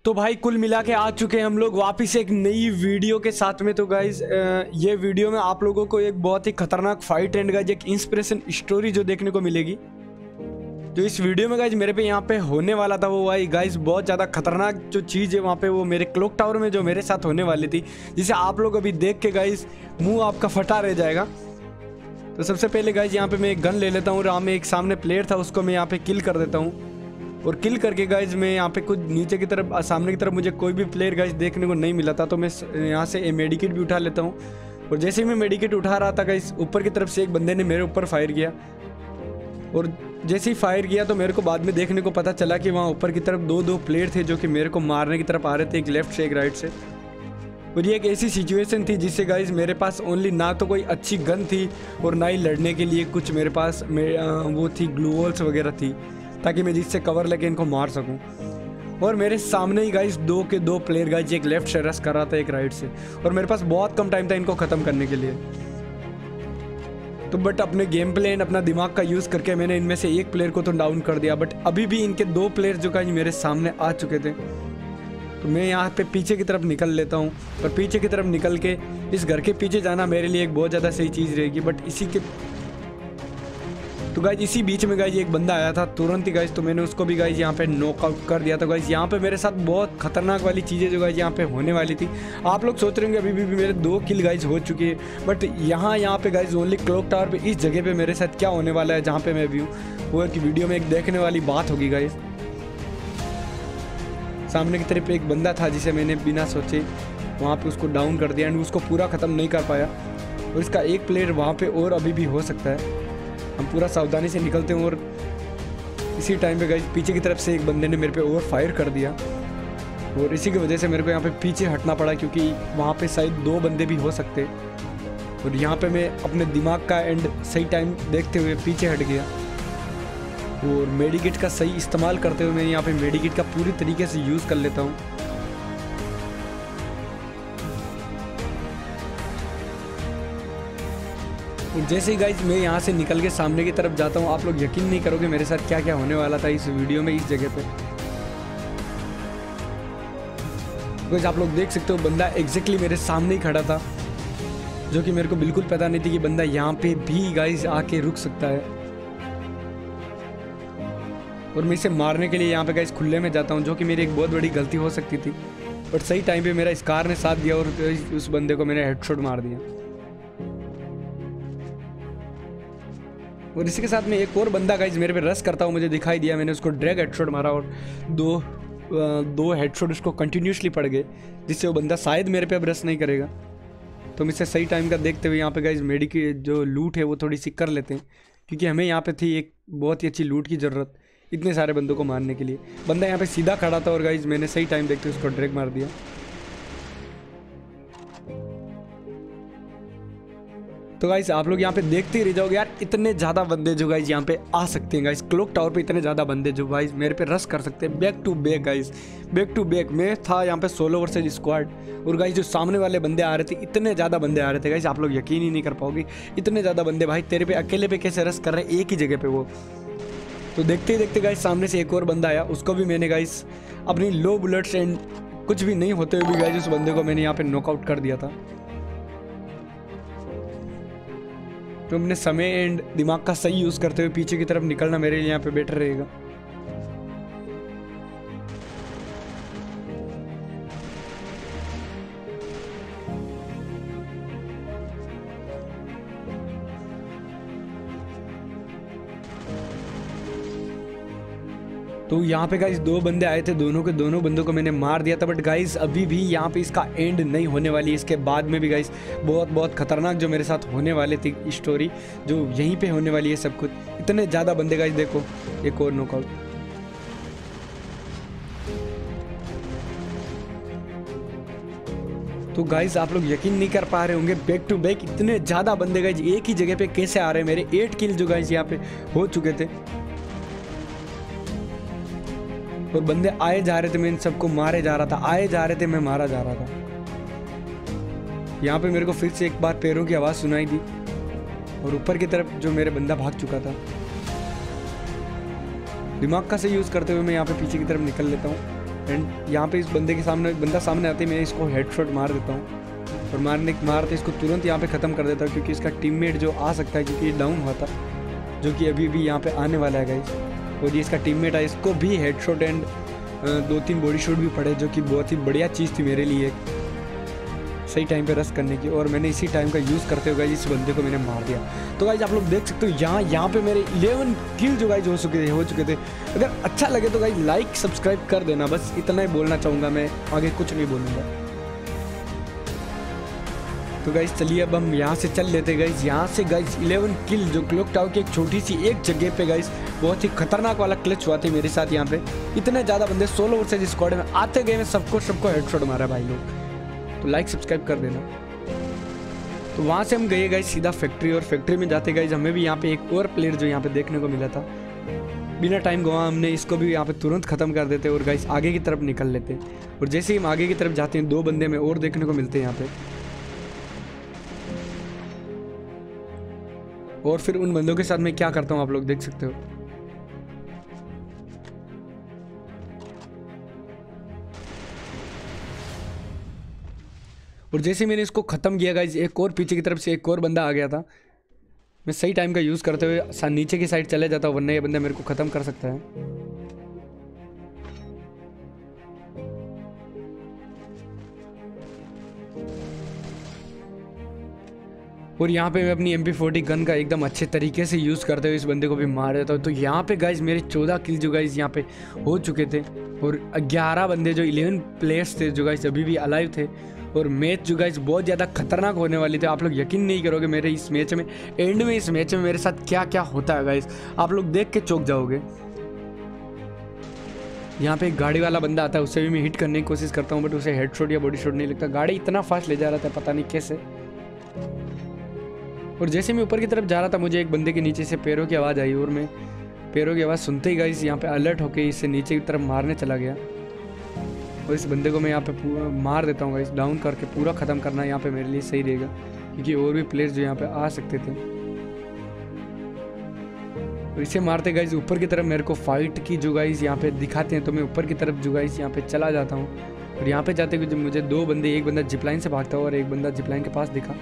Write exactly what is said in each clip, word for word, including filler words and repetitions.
तो भाई कुल मिला के आ चुके हैं हम लोग वापस एक नई वीडियो के साथ में। तो गाइज ये वीडियो में आप लोगों को एक बहुत ही खतरनाक फाइट एंड गाइज एक इंस्पिरेशन स्टोरी जो देखने को मिलेगी। जो इस वीडियो में गाइज मेरे पे यहाँ पे होने वाला था वो भाई गाइज बहुत ज़्यादा खतरनाक जो चीज़ है वहाँ पे वो मेरे क्लॉक टावर में जो मेरे साथ होने वाली थी, जिसे आप लोग अभी देख के गाइज मुँह आपका फटा रह जाएगा। तो सबसे पहले गाइज यहाँ पे मैं एक गन ले लेता हूँ और में एक सामने प्लेयर था उसको मैं यहाँ पे किल कर देता हूँ। और किल करके गाइज मैं यहाँ पे कुछ नीचे की तरफ सामने की तरफ मुझे कोई भी प्लेयर गाइज देखने को नहीं मिला था, तो मैं यहाँ से मेडिकेट भी उठा लेता हूँ। और जैसे ही मैं मेडिकेट उठा रहा था गाइज ऊपर की तरफ से एक बंदे ने मेरे ऊपर फायर किया। और जैसे ही फायर किया तो मेरे को बाद में देखने को पता चला कि वहाँ ऊपर की तरफ दो दो प्लेयर थे जो कि मेरे को मारने की तरफ आ रहे थे, एक लेफ्ट से एक राइट से। और ये एक ऐसी सिचुएशन थी जिससे गाइज मेरे पास ओनली ना तो कोई अच्छी गन थी और ना ही लड़ने के लिए कुछ मेरे पास वो थी ग्लू वॉल्स वगैरह थी ताकि मैं जिससे कवर लेके इनको मार सकूं। और मेरे सामने ही गाइज दो के दो प्लेयर गाइज एक लेफ्ट से रश कर रहा था एक राइट से, और मेरे पास बहुत कम टाइम था इनको ख़त्म करने के लिए। तो बट अपने गेम प्ले एंड अपना दिमाग का यूज़ करके मैंने इनमें से एक प्लेयर को तो डाउन कर दिया। बट अभी भी इनके दो प्लेयर जो गाइज मेरे सामने आ चुके थे, तो मैं यहाँ पे पीछे की तरफ निकल लेता हूँ। और पीछे की तरफ निकल के इस घर के पीछे जाना मेरे लिए एक बहुत ज़्यादा सही चीज़ रहेगी। बट इसी के तो गाइज इसी बीच में गाइज एक बंदा आया था तुरंत ही गाइज, तो मैंने उसको भी गाइज यहाँ पे नॉकआउट कर दिया। तो गाइज यहाँ पे मेरे साथ बहुत खतरनाक वाली चीज़ें जो गाइज यहाँ पे होने वाली थी। आप लोग सोच रहे होंगे अभी भी, भी मेरे दो किल गाइज हो चुकी है, बट यहाँ यहाँ पे गाइज ओनली क्लॉक टावर पे इस जगह पे मेरे साथ क्या होने वाला है जहाँ पे मैं भी हूँ वो एक वीडियो में एक देखने वाली बात होगी गाइज। सामने की तरफ एक बंदा था जिसे मैंने बिना सोचे वहाँ पे उसको डाउन कर दिया एंड उसको पूरा ख़त्म नहीं कर पाया। और इसका एक प्लेयर वहाँ पे और अभी भी हो सकता है। हम पूरा सावधानी से निकलते हैं और इसी टाइम पे गाइस पीछे की तरफ से एक बंदे ने मेरे पे ओवर फायर कर दिया और इसी की वजह से मेरे को यहाँ पे पीछे हटना पड़ा, क्योंकि वहाँ पे शायद दो बंदे भी हो सकते। और यहाँ पे मैं अपने दिमाग का एंड सही टाइम देखते हुए पीछे हट गया और मेडिकेट का सही इस्तेमाल करते हुए मैं यहाँ पे मेडिकेट का पूरी तरीके से यूज़ कर लेता हूँ। और जैसे ही गाइज मैं यहाँ से निकल के सामने की तरफ जाता हूँ, आप लोग यकीन नहीं करोगे मेरे साथ क्या क्या होने वाला था इस वीडियो में इस जगह पे। गाइज आप लोग देख सकते हो बंदा एग्जैक्टली मेरे सामने ही खड़ा था, जो कि मेरे को बिल्कुल पता नहीं थी कि बंदा यहाँ पे भी गाइज आके रुक सकता है। और मैं इसे मारने के लिए यहाँ पे गाइज खुले में जाता हूँ, जो कि मेरी एक बहुत बड़ी गलती हो सकती थी। बट सही टाइम पे मेरा स्कार ने साथ दिया और उस बंदे को मैंने हेडशॉट मार दिया। और इसी के साथ में एक और बंदा गाइज मेरे पे रश करता हूँ मुझे दिखाई दिया, मैंने उसको ड्रैग हेडशॉट मारा और दो दो हेडशॉट उसको कंटिन्यूसली पड़ गए, जिससे वो बंदा शायद मेरे पे अब रश नहीं करेगा। तो हम इससे सही टाइम का देखते हुए यहाँ पे गाइज मेडी की जो लूट है वो थोड़ी सी कर लेते हैं, क्योंकि हमें यहाँ पे थी एक बहुत ही अच्छी लूट की ज़रूरत इतने सारे बंदों को मारने के लिए। बंदा यहाँ पे सीधा खड़ा था और गाइज मैंने सही टाइम देखते हुए उसको ड्रैग मार दिया। तो गाइस आप लोग यहाँ पे देखते ही रह जाओगे यार, इतने ज़्यादा बंदे जो गाइस यहाँ पे आ सकते हैं गाइस क्लॉक टावर पे, इतने ज़्यादा बंदे जो गाइस मेरे पे रश कर सकते हैं back to back guys, back to back. मैं था यहाँ पे सोलो वर्सेज स्क्वाड और गाइस जो सामने वाले बंदे आ रहे थे इतने ज़्यादा बंदे आ रहे थे गाइस, आप लोग यकीन ही नहीं कर पाओगे इतने ज़्यादा बंदे भाई तेरे पे अकेले पे कैसे रश कर रहे हैं एक ही जगह पे वो। तो देखते ही देखते गाइस सामने से एक और बंदा आया, उसको भी मैंने गाइस अपनी लो बुलेट्स एंड कुछ भी नहीं होते हुए भी गाइस उस बंदे को मैंने यहाँ पे नॉकआउट कर दिया था। तो अपने समय एंड दिमाग का सही यूज़ करते हुए पीछे की तरफ निकलना मेरे लिए यहाँ पे बेटर रहेगा। तो यहाँ पे गाइस दो बंदे आए थे, दोनों के दोनों बंदों को मैंने मार दिया था। बट गाइस अभी भी यहाँ पे इसका एंड नहीं होने वाली, इसके बाद में भी गाइस बहुत बहुत खतरनाक जो मेरे साथ होने वाले थी स्टोरी जो यहीं पे होने वाली है सब कुछ। इतने ज़्यादा बंदे गाइस देखो, एक और नॉकआउट। तो गाइस आप लोग यकीन नहीं कर पा रहे होंगे बैक टू बैक इतने ज़्यादा बंदे गाइस एक ही जगह पे कैसे आ रहे हैं। मेरे एट किल जो गाइस यहाँ पे हो चुके थे और बंदे आए जा रहे थे, मैं इन सबको मारे जा रहा था, आए जा रहे थे मैं मारा जा रहा था। यहाँ पे मेरे को फिर से एक बार पैरों की आवाज़ सुनाई दी और ऊपर की तरफ जो मेरे बंदा भाग चुका था। दिमाग का से यूज़ करते हुए मैं यहाँ पे पीछे की तरफ निकल लेता हूँ एंड यहाँ पे इस बंदे के सामने एक बंदा सामने आते ही मैं इसको हेडशॉट मार देता हूँ और मारने मारते इसको तुरंत यहाँ पे ख़त्म कर देता हूँ, क्योंकि इसका टीममेट जो आ सकता है, क्योंकि डाउन हुआ था, जो कि अभी भी यहाँ पे आने वाला है गाइस। और ये इसका टीममेट है, इसको भी हेडशॉट एंड दो तीन बॉडी शॉट भी पड़े, जो कि बहुत ही बढ़िया चीज़ थी मेरे लिए सही टाइम पे रश करने की। और मैंने इसी टाइम का यूज़ करते हुए इस बंदे को मैंने मार दिया। तो गाइज आप लोग देख सकते हो यहाँ यहाँ पे मेरे इलेवन किल जो गाइज हो चुके थे हो चुके थे अगर अच्छा लगे तो गाइज लाइक सब्सक्राइब कर देना, बस इतना ही बोलना चाहूँगा मैं, आगे कुछ नहीं बोलूँगा। तो गाइज चलिए अब हम यहाँ से चल लेते गाइज। यहाँ से गाइज इलेवन किल जो क्लॉक टावर की एक छोटी सी एक जगह पे गाइज बहुत ही खतरनाक वाला क्लच हुआ था मेरे साथ। यहाँ पे इतने ज़्यादा बंदे सोलो वर्सेज स्क्वाड में आते गए, मैं सबको सबको हेडशॉट मारा भाई लोग। तो लाइक सब्सक्राइब कर देना। तो वहाँ से हम गए गाइज सीधा फैक्ट्री, और फैक्ट्री में जाते गाइज हमें भी यहाँ पे एक और प्लेयर जो यहाँ पे देखने को मिला था। बिना टाइम गवा हमने इसको भी यहाँ पे तुरंत ख़त्म कर देते और गाइज आगे की तरफ निकल लेते। और जैसे ही हम आगे की तरफ जाते हैं दो बंदे में और देखने को मिलते हैं यहाँ पे, और फिर उन बंदों के साथ मैं क्या करता हूँ आप लोग देख सकते हो। और जैसे मैंने इसको ख़त्म किया गाइज एक और पीछे की तरफ से एक और बंदा आ गया था। मैं सही टाइम का यूज़ करते हुए नीचे की साइड चले जाता हूँ, वरना ये बंदा मेरे को ख़त्म कर सकता है। और यहाँ पे मैं अपनी एम पी फोर्टी गन का एकदम अच्छे तरीके से यूज़ करते हुए इस बंदे को भी मार देता हूँ। तो यहाँ पे गाइज मेरे चौदह किल जो गाइज यहाँ पे हो चुके थे, और ग्यारह बंदे जो इलेवन प्लेयर्स थे जो गाइज अभी भी अलाइव थे। और मैच जो गाइज बहुत ज़्यादा खतरनाक होने वाली थी। आप लोग यकीन नहीं करोगे मेरे इस मैच में, एंड में इस मैच में मेरे साथ क्या क्या होता है गाइज, आप लोग देख के चौंक जाओगे। यहाँ पे एक गाड़ी वाला बंदा आता है, उससे भी मैं हिट करने की कोशिश करता हूँ, बट उसे हेडशॉट या बॉडी शॉट नहीं लगता। गाड़ी इतना फास्ट ले जा रहा था पता नहीं कैसे। और जैसे मैं ऊपर की तरफ जा रहा था मुझे एक बंदे के नीचे से पैरों की आवाज़ आई, और मैं पैरों की आवाज़ सुनते ही गाइस यहाँ पे अलर्ट होकर इससे नीचे की तरफ मारने चला गया। और इस बंदे को मैं यहाँ पे पूरा मार देता हूँ गाइस, डाउन करके पूरा ख़त्म करना यहाँ पे मेरे लिए सही रहेगा, क्योंकि और भी प्लेयर्स जो यहाँ पे आ सकते थे। और इसे मारते गाइस ऊपर की तरफ मेरे को फाइट की जो गाइस यहाँ पे दिखाते हैं, तो मैं ऊपर की तरफ जो गाइस यहाँ पे चला जाता हूँ। और यहाँ पे जाते हुए मुझे दो बंदे, एक बंदा जिपलाइन से भागता हुआ और एक बंदा जिपलाइन के पास दिखा।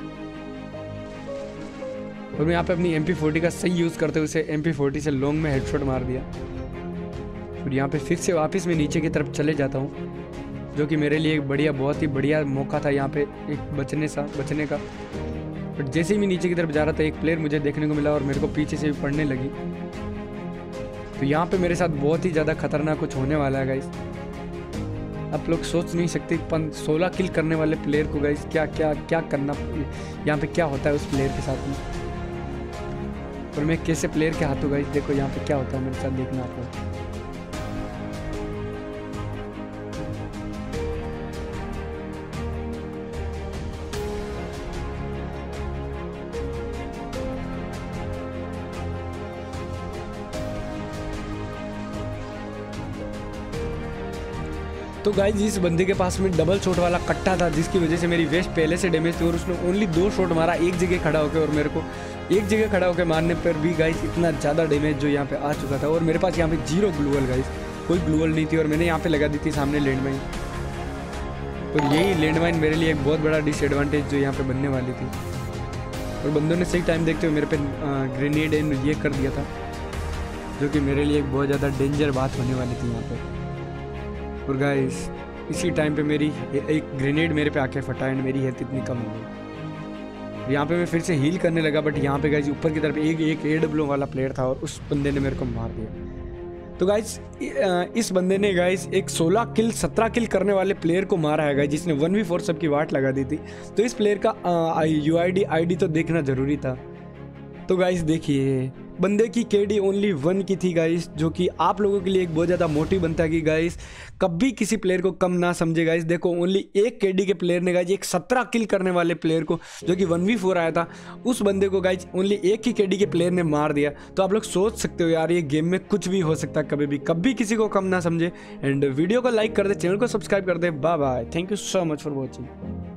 और मैं यहाँ पे अपनी एम पी फोर्टी का सही यूज़ करते हुए उसे एम पी फोर्टी से लॉन्ग में हेडशॉट मार दिया। और यहाँ पे फिर से वापस मैं नीचे की तरफ चले जाता हूँ, जो कि मेरे लिए एक बढ़िया बहुत ही बढ़िया मौका था यहाँ पे एक बचने सा बचने का। बट जैसे ही मैं नीचे की तरफ जा रहा था एक प्लेयर मुझे देखने को मिला और मेरे को पीछे से भी पड़ने लगी। तो यहाँ पे मेरे साथ बहुत ही ज़्यादा खतरनाक कुछ होने वाला है गाइस। आप लोग सोच नहीं सकते सोलह किल करने वाले प्लेयर को गाइस क्या क्या क्या करना, यहाँ पे क्या होता है उस प्लेयर के साथ में, और मैं कैसे प्लेयर के हाथों गाइस देखो यहाँ पे क्या होता है मेरे साथ, देखना आपको। तो गाइज इस बंदे के पास में डबल शॉट वाला कट्टा था, जिसकी वजह से मेरी वेस्ट पहले से डैमेज थी, और उसने ओनली दो शॉट मारा एक जगह खड़ा होकर, और मेरे को एक जगह खड़ा होकर मारने पर भी गाइज इतना ज़्यादा डैमेज जो यहाँ पे आ चुका था। और मेरे पास यहाँ पे जीरो ग्लूअल गाइज, कोई ग्लूअल नहीं थी, और मैंने यहाँ पे लगा दी थी सामने लैंडमाइन। और यही लैंडमाइन मेरे लिए एक बहुत बड़ा डिसएडवांटेज जो यहाँ पे बनने वाली थी। और बंदों ने सही टाइम देखते हुए मेरे पे ग्रेनेड एंड ये कर दिया था, जो कि मेरे लिए एक बहुत ज़्यादा डेंजर बात होने वाली थी यहाँ पे। और गाइस इसी टाइम पे मेरी एक ग्रेनेड मेरे पे आके फटा एंड मेरी हेल्थ इतनी कम हो गई। यहाँ पे मैं फिर से हील करने लगा, बट यहाँ पे गाइस ऊपर की तरफ एक एक ए डब्ल्यू वाला प्लेयर था और उस बंदे ने मेरे को मार दिया। तो गाइस इस बंदे ने गाइस एक सोलह किल सत्रह किल करने वाले प्लेयर को मारा है गाइस, जिसने वन वी फोर सबकी वाट लगा दी थी। तो इस प्लेयर का U I D I D तो देखना ज़रूरी था। तो गाइस देखिए बंदे की केडी ओनली वन की थी गाइस, जो कि आप लोगों के लिए एक बहुत ज़्यादा मोटिव बनता है कि गाइस कभी किसी प्लेयर को कम ना समझे गाइस। देखो ओनली एक केडी के प्लेयर ने गाइस एक सत्रह किल करने वाले प्लेयर को, जो कि वन वी फोर आया था, उस बंदे को गाइस ओनली एक ही केडी के प्लेयर ने मार दिया। तो आप लोग सोच सकते हो यार ये गेम में कुछ भी हो सकता है, कभी भी कभी किसी को कम ना समझे। एंड वीडियो को लाइक कर दे, चैनल को सब्सक्राइब कर दे। Bye bye, thank you so much for watching.